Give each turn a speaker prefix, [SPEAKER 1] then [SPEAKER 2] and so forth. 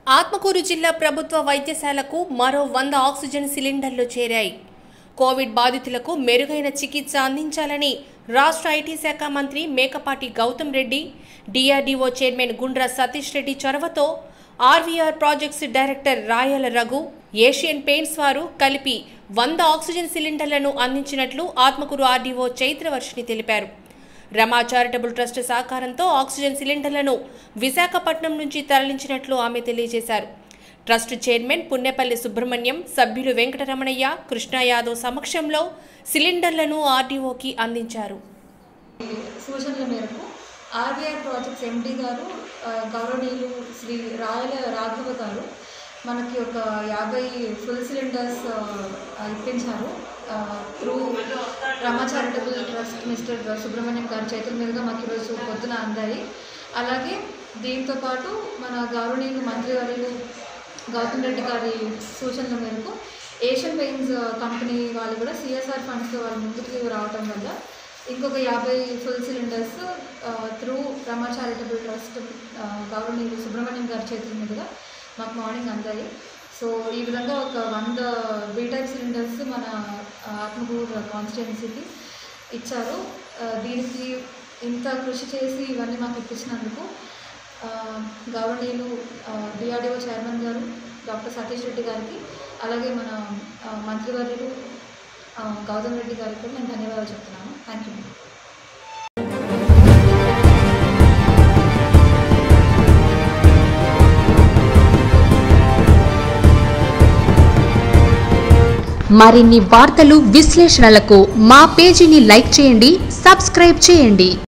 [SPEAKER 1] ఆత్మకూరు జిల్లా ప్రభుత్వ వైద్యశాలకు మరో 100 ఆక్సిజన్ సిలిండర్లు చేరాయి. కోవిడ్ బాధితులకు మెరుగైన చికిత్స అందించాలని రాష్ట్ర ఐటీ శాఖ మంత్రి మేకపాటి గౌతమ్ రెడ్డి, డిఆర్డీఓ చైర్మన్ గుండ్ర సతీష్ రెడ్డి చొరవతో RVR projects director Rayala Raghu, Asian paints వారు కలిపి 100 ఆక్సిజన్ సిలిండర్లను అందించినట్లు ఆత్మకూరు ఆర్డీఓ చైత్రవర్షిని తెలిపారు. రమా చారిటబుల్ ట్రస్ట్ సహకారంతో ఆక్సిజన్ సిలిండర్లను విశాఖపట్నం నుంచి తరలించినట్లు ఆమె తెలియజేశారు. ట్రస్ట్ చైర్మన్ పున్నెపల్లి సుబ్రహ్మణ్యం, సభ్యులు వెంకటరమణయ్య, కృష్ణ యాదవ్ సమక్షంలో సిలిండర్లను ఆర్డీఓకి అందించారు.
[SPEAKER 2] సూచనల మేరకు ఆర్వీఆర్ ప్రాజెక్ట్స్ ఎండీ గారు గౌరవనీయులు శ్రీ రాయల రాఘవ గారు మనకి ఒక 50 ఫుల్ సిలిండర్స్ ఇప్పించారు. Through Rama charitable trust mister Subrahmanyam గారి చేతుల మీదుగా మాకు ఈరోజు పొద్దున అందాయి. అలాగే దీంతో పాటు మన గౌరవనీయులు మంత్రివర్యులు గౌతమ్ రెడ్డి గారి సూచనల మేరకు ఏషియన్ పెయింట్స్ కంపెనీ వాళ్ళు కూడా సిఎస్ఆర్ ఫండ్స్తో వాళ్ళు ముందుకు రావటం వల్ల ఇంకొక 50 full cylinders through Rama charitable trust గౌరవనీయులు సుబ్రహ్మణ్యం గారి చేతుల మీదుగా మాకు మార్నింగ్ అందాయి. సో ఈ విధంగా ఒక 100 బీ టైప్ సిలిండర్స్ మన ఆత్మకూరు కాన్స్టిట్యున్సీకి ఇచ్చారు. దీనికి ఇంత కృషి చేసి ఇవన్నీ మాకు ఇప్పించినందుకు గౌరవనీయులు డిఆర్డీఓ చైర్మన్ గారు డాక్టర్ సతీష్ రెడ్డి గారికి, అలాగే మన మంత్రివర్యులు గౌతమ్ రెడ్డి గారికి కూడా నేను ధన్యవాదాలు చెప్తున్నాను. Thank you.
[SPEAKER 3] మరిన్ని వార్తలు విశ్లేషణలకు మా పేజీని లైక్ చేయండి, సబ్స్క్రైబ్ చేయండి.